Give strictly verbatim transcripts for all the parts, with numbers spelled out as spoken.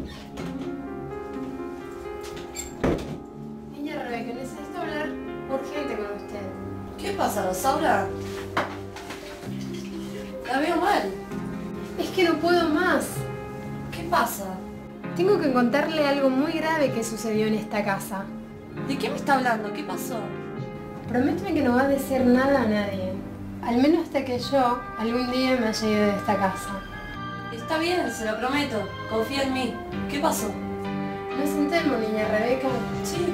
Niña Rebeca, necesito hablar urgente con usted. ¿Qué pasa, Rosaura? La veo mal. Es que no puedo más. ¿Qué pasa? Tengo que contarle algo muy grave que sucedió en esta casa. ¿De qué me está hablando? ¿Qué pasó? Prométeme que no va a decir nada a nadie. Al menos hasta que yo algún día me haya ido de esta casa. Está bien, se lo prometo. Confía en mí. ¿Qué pasó? ¿Nos sentemos, niña Rebeca? Sí.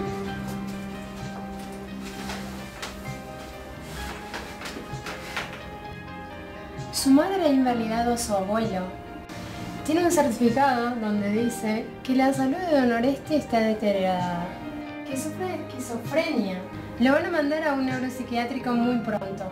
Su madre ha invalidado a su abuelo. Tiene un certificado donde dice que la salud de Don Oreste está deteriorada, que sufre de esquizofrenia. Lo van a mandar a un neuropsiquiátrico muy pronto.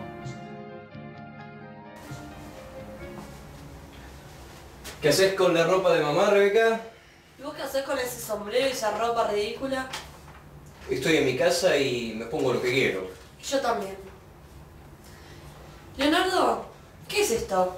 ¿Qué haces con la ropa de mamá, Rebeca? ¿Y vos qué haces con ese sombrero y esa ropa ridícula? Estoy en mi casa y me pongo lo que quiero. Y yo también. Leonardo, ¿qué es esto?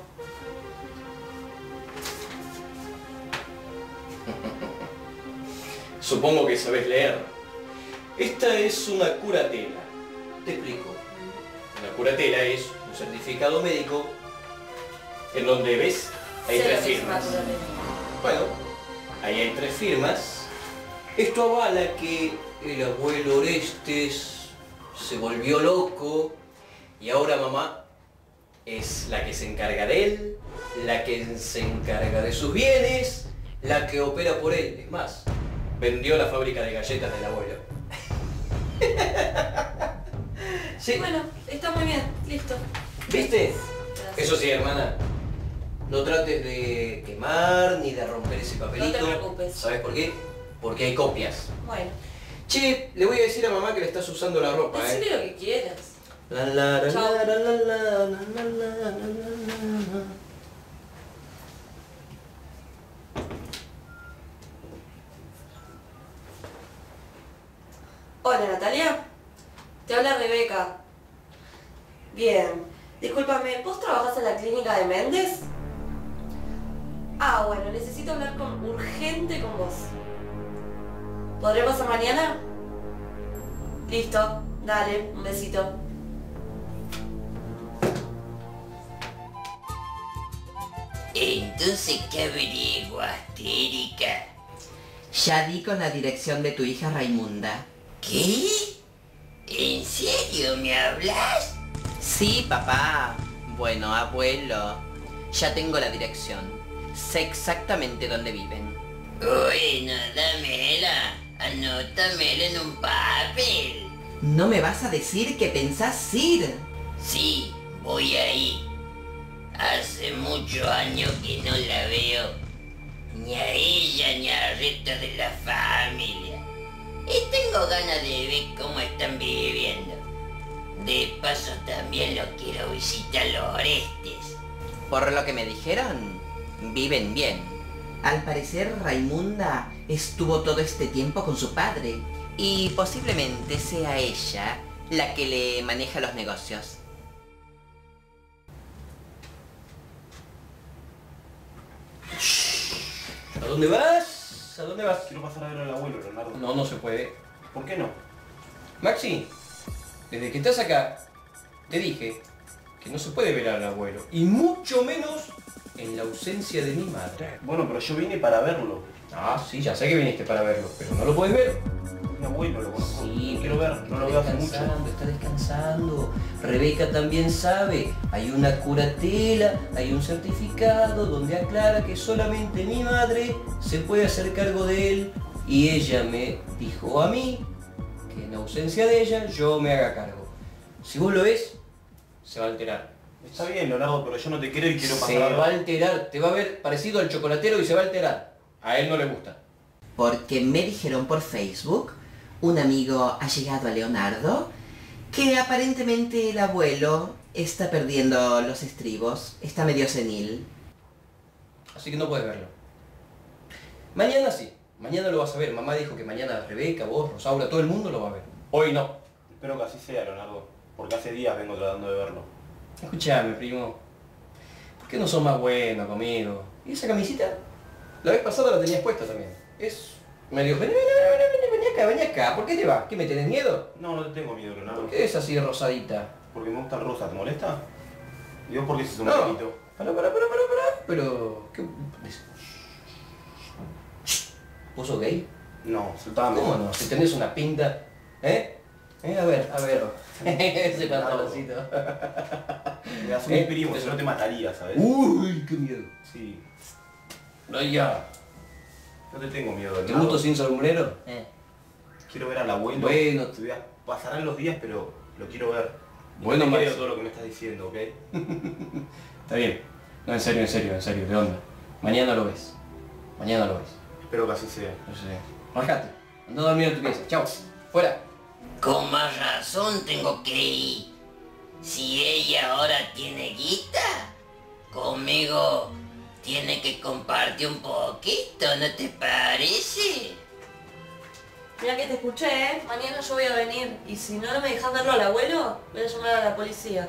Supongo que sabes leer. Esta es una curatela. Te explico. Una curatela es un certificado médico en donde, ¿ves? Hay Sé tres lo que es firmas. una curatela. Bueno, ahí hay tres firmas. Esto avala que el abuelo Orestes se volvió loco y ahora mamá es la que se encarga de él, la que se encarga de sus bienes, la que opera por él. Es más, vendió la fábrica de galletas del abuelo. Sí. Bueno, está muy bien, listo. ¿Viste? Gracias. Eso sí, hermana. No trates de quemar ni de romper ese papelito. No te preocupes. ¿Sabes por qué? Porque hay copias. Bueno, Che, le voy a decir a mamá que le estás usando la ropa, ¿eh? decile lo que quieras. La, la, la, Chao. la, la, la, la, la, la, la, la. Hola, Natalia. Te habla Rebeca. Bien. Discúlpame, ¿vos trabajás en la clínica de Méndez? Ah, bueno, necesito hablar con, urgente con vos. ¿Podré pasar mañana? Listo, dale, un besito. Entonces, ¿qué averiguaste, Erika? Ya di con la dirección de tu hija Raimunda. ¿Qué? ¿En serio me hablas? Sí, papá. Bueno, abuelo. Ya tengo la dirección. Sé exactamente dónde viven. Bueno, dámela. Anótamela en un papel. ¿No me vas a decir que pensás ir? Sí, voy ahí. Hace muchos años que no la veo. Ni a ella ni al resto de la familia. Y tengo ganas de ver cómo están viviendo. De paso también los quiero visitar los Orestes. Por lo que me dijeron, viven bien. Al parecer Raimunda estuvo todo este tiempo con su padre y posiblemente sea ella la que le maneja los negocios. ¿A dónde vas? ¿A dónde vas? Quiero pasar a ver al abuelo, Leonardo. No, no se puede. ¿Por qué no? Maxi, desde que estás acá, te dije que no se puede ver al abuelo. Y mucho menos en la ausencia de mi madre. Bueno, pero yo vine para verlo. Ah, sí, ya sé que viniste para verlo, pero no lo puedes ver. Mi abuelo lo conozco. Sí, Lo quiero ver, no lo veo hace mucho. descansando, está descansando. Rebeca también sabe. Hay una curatela, hay un certificado donde aclara que solamente mi madre se puede hacer cargo de él. Y ella me dijo a mí que en ausencia de ella yo me haga cargo. Si vos lo ves, se va a alterar. Está bien, Leonardo, pero yo no te quiero y quiero pasar Se a ver. va a alterar, te va a ver parecido al chocolatero y se va a alterar. A él no le gusta. Porque me dijeron por Facebook, un amigo ha llegado a Leonardo, que aparentemente el abuelo está perdiendo los estribos, está medio senil. Así que no puedes verlo. Mañana sí, mañana lo vas a ver. Mamá dijo que mañana Rebeca, vos, Rosaura, todo el mundo lo va a ver. Hoy no. Espero que así sea, Leonardo, porque hace días vengo tratando de verlo. Escuchame, primo. ¿Por qué no sos más bueno conmigo? ¿Y esa camisita? La vez pasada la tenías puesta también. Es medio... Vení, vení, vení, vení, vení acá, vení acá. ¿Por qué te vas? ¿Qué, me tenés miedo? No, no te tengo miedo, Leonardo. ¿Por qué es así rosadita? Porque me gusta el rosa, ¿te molesta? ¿Y vos por qué sos un No. poquito? Pará, pará, pará, pará, pará. Pero... ¿qué? ¿Vos sos gay? No, soltame. ¿Cómo no? Si tenés una pinta... ¿Eh? ¿Eh? A ver, a ver. Ese pantaloncito. Me das un ¿Eh? primo, si no te mataría, ¿sabes? Uy, qué miedo. Sí. No, ya. No te tengo miedo, ¿Te Leonardo. gusto sin sombrero? Eh. Quiero ver al abuelo. Bueno. Te voy a- Pasarán los días, pero lo quiero ver. Y Bueno, no te creo Max. todo lo que me estás diciendo, ¿ok? Está bien. No, en serio, en serio, en serio. ¿De onda? Mañana lo ves. Mañana lo ves. Espero que así sea. No sé. Bajate. Anda a dormir en tu pieza. Chao. Fuera. Con más razón tengo que ir. Si ella ahora tiene guita, conmigo tiene que compartir un poquito, ¿no te parece? Mira que te escuché, ¿eh? Mañana yo voy a venir. Y si no, no me dejas verlo al abuelo, voy a llamar a la policía.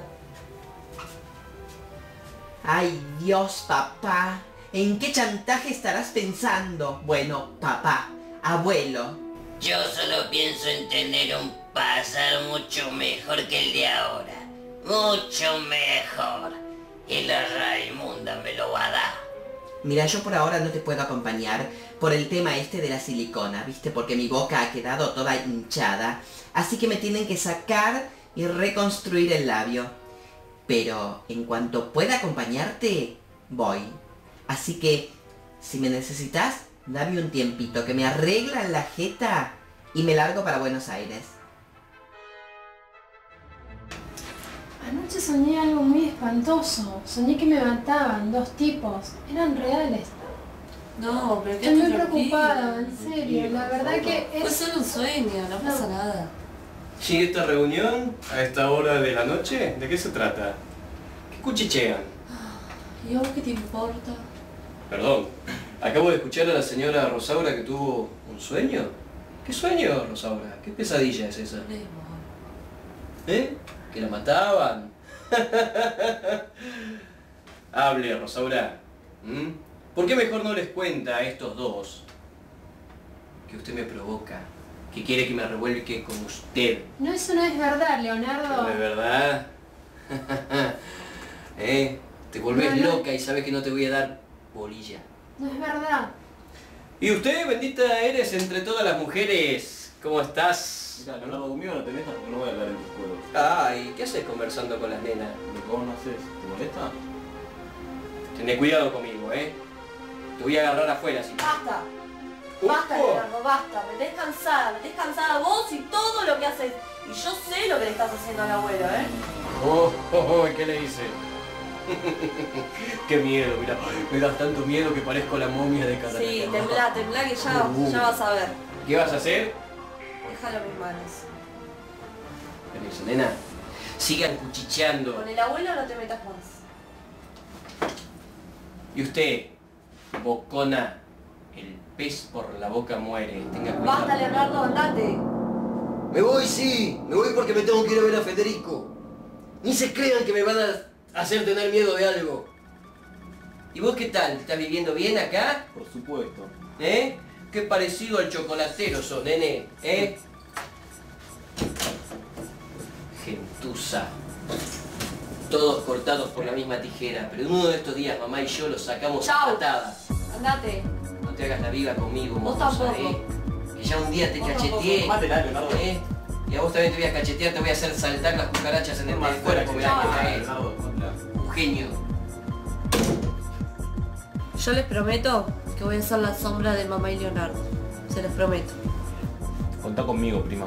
Ay, Dios, papá. ¿En qué chantaje estarás pensando? Bueno, papá, abuelo. Yo solo pienso en tener un pasar mucho mejor que el de ahora. Mucho mejor. Y la Raimunda me lo va a dar. Mira, yo por ahora no te puedo acompañar por el tema este de la silicona, ¿viste? Porque mi boca ha quedado toda hinchada. Así que me tienen que sacar y reconstruir el labio. Pero en cuanto pueda acompañarte, voy. Así que, si me necesitas, dame un tiempito, que me arreglan la jeta y me largo para Buenos Aires. Anoche soñé algo muy espantoso. Soñé que me mataban dos tipos. Eran reales. No, pero Estoy muy preocupada, en serio. La verdad que Fue es... solo un sueño, no pasa nada. ¿Y esta reunión a esta hora de la noche? ¿De qué se trata? ¿Qué cuchichean? ¿Y a vos qué te importa? Perdón, acabo de escuchar a la señora Rosaura que tuvo un sueño. ¿Qué sueño, Rosaura? ¿Qué pesadilla es esa? ¿Eh? ¿Que la mataban? Hable, Rosaura. ¿Mm? ¿Por qué mejor no les cuenta a estos dos que usted me provoca? Que quiere que me revuelque con usted. No, eso no es verdad, Leonardo. ¿No es verdad? ¿Eh? Te volvés No, no. loca y sabes que no te voy a dar bolilla. No es verdad. ¿Y usted, bendita eres entre todas las mujeres? ¿Cómo estás? Mira, Leonardo, conmigo no te metas porque no voy a hablar en tus juegos. Ay, ¿qué haces conversando con las nenas? Lo que vos no haces, ¿te molesta? Tené cuidado conmigo, ¿eh? Te voy a agarrar afuera, si... Basta. Basta, Ojo. Leonardo, basta. Me tenés cansada, me tenés cansada vos y todo lo que haces. Y yo sé lo que le estás haciendo al abuelo, ¿eh? Oh, oh, oh, ¿qué le hice? Qué miedo, mira, me das tanto miedo que parezco la momia de Catalina. Sí, temblá, temblá que ya, Uh. ya vas a ver. ¿Qué vas a hacer? Déjalo en mis manos. Permiso, nena. Sigan cuchicheando. Con el abuelo no te metas más. Y usted, bocona, el pez por la boca muere. Tenga cuidado. Basta, Leonardo, andate. Me voy, sí. Me voy porque me tengo que ir a ver a Federico. Ni se crean que me van a hacer tener miedo de algo. ¿Y vos qué tal? ¿Estás viviendo bien acá? Por supuesto. ¿Eh? Qué parecido al chocolatero sos, nene, ¿eh? Gentuza. Todos cortados por la misma tijera, pero uno de estos días mamá y yo los sacamos a Chau. patadas. Andate. No te hagas la viva conmigo, Vos mocosa, tampoco. ¿eh? Que ya un día te Vos cacheteé, Mátela, Leonardo. ¿eh? Y a vos también te voy a cachetear, te voy a hacer saltar las cucarachas en el Más cuerpo, mirá Chau. que Leonardo, mátela. un genio. Yo les prometo que voy a ser la sombra de mamá y Leonardo. Se los prometo. Contá conmigo, prima.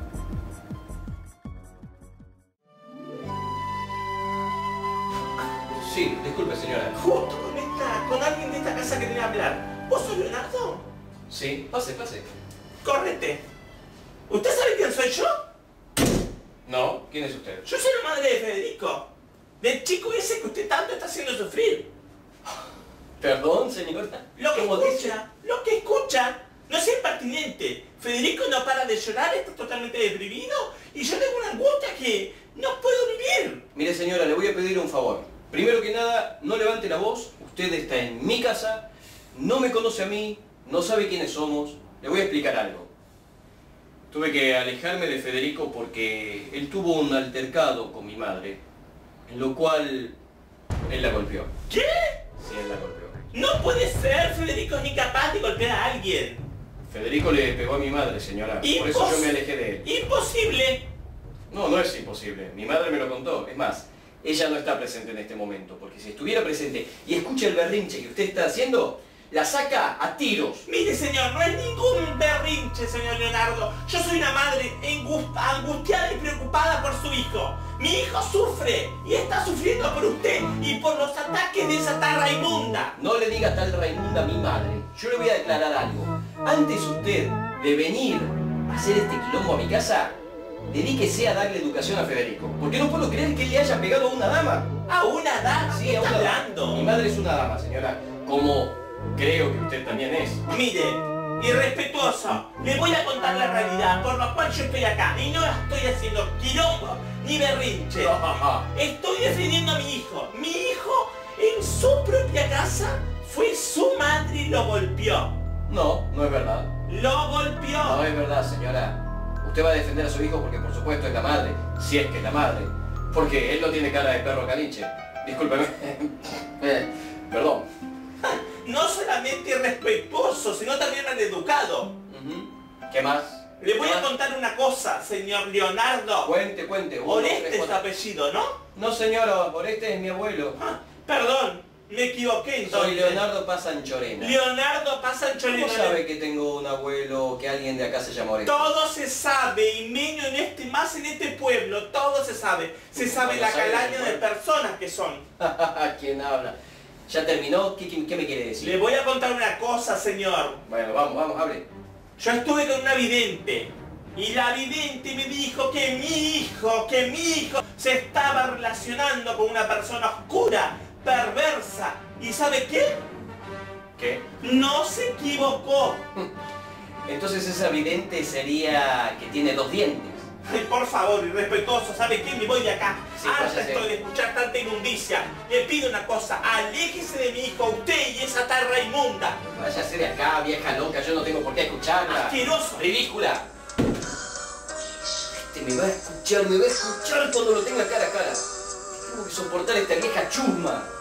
Sí, disculpe señora. Justo con esta, con alguien de esta casa que quería hablar. ¿Vos sos Leonardo? Sí, pase, pase. Correte. ¿Usted sabe quién soy yo? No, ¿quién es usted? Yo soy la madre de Federico. Del chico ese que usted tanto está haciendo sufrir. Perdón, señora. Lo que ¿Cómo dice? escucha, lo que escucha, no es impertinente. Federico no para de llorar, está totalmente deprimido y yo tengo una angustia que no puedo vivir. Mire señora, le voy a pedir un favor. Primero que nada, no levante la voz. Usted está en mi casa. no me conoce a mí, no sabe quiénes somos. Le voy a explicar algo. Tuve que alejarme de Federico porque él tuvo un altercado con mi madre, en lo cual él la golpeó. ¿Qué? Sí, él la golpeó. No puede ser, Federico es incapaz de golpear a alguien. Federico le pegó a mi madre, señora. Impos- Por eso yo me alejé de él. ¡Imposible! No, no es imposible. Mi madre me lo contó. Es más, ella no está presente en este momento, porque si estuviera presente y escucha el berrinche que usted está haciendo, la saca a tiros. Mire, señor, no es ningún berrinche, señor Leonardo. Yo soy una madre angu- angustiada y preocupada por su hijo. Mi hijo sufre y está sufriendo por usted y por los ataques de esa tarra inmunda. No le diga tal Raimunda a mi madre. Yo le voy a declarar algo. Antes usted de venir a hacer este quilombo a mi casa, dedíquese a darle educación a Federico. Porque no puedo creer que él le haya pegado a una dama. ¿A una dama? Sí, ¿Qué a está una dama. hablando? Mi madre es una dama, señora. Como creo que usted también es. Mire, irrespetuoso, le voy a contar la realidad por la cual yo estoy acá y no estoy haciendo quilombo ni berrinche. Estoy defendiendo a mi hijo. Mi hijo en su propia casa fue su madre y lo golpeó. No, no es verdad. Lo golpeó. No es verdad, señora. Usted va a defender a su hijo porque por supuesto es la madre. Si es que es la madre. Porque él no tiene cara de perro caniche. Discúlpeme. Eh, Perdón. No solamente irrespetuoso, sino también maleducado. Ujú. ¿Qué más? Le voy ¿Qué a más? contar una cosa, señor Leonardo. Cuente, cuente. Uno, Oreste tres, es su cuatro. apellido, ¿no? No, señora, Oreste es mi abuelo. Ah, perdón, me equivoqué entonces. Soy Leonardo Pazanchorena. Leonardo Pazanchorena. ¿Cómo sabe que tengo un abuelo, que alguien de acá se llama Oreste? Todo se sabe, y menos en este, más en este pueblo, todo se sabe. Se sabe Bueno, la sabe calaña del de pueblo. personas que son. ¿Quién habla? ¿Ya terminó? ¿Qué, qué, qué me quiere decir? Le voy a contar una cosa, señor. Bueno, vamos, vamos, hable. Yo estuve con una vidente. Y la vidente me dijo que mi hijo, que mi hijo se estaba relacionando con una persona oscura, perversa. ¿Y sabe qué? ¿Qué? No se equivocó. Entonces esa vidente sería que tiene dos dientes. Ay, por favor, irrespetuoso, ¿sabe qué? Me voy de acá. Sí, Harta váyase. estoy de escuchar tanta inmundicia. Le pido una cosa, aléjese de mi hijo, usted y esa tarra inmunda. Váyase de acá, vieja loca, yo no tengo por qué escucharla. Asqueroso. ¡Ridícula! Este me va a escuchar, me va a escuchar cuando lo tenga cara a cara. Tengo que soportar a esta vieja chusma.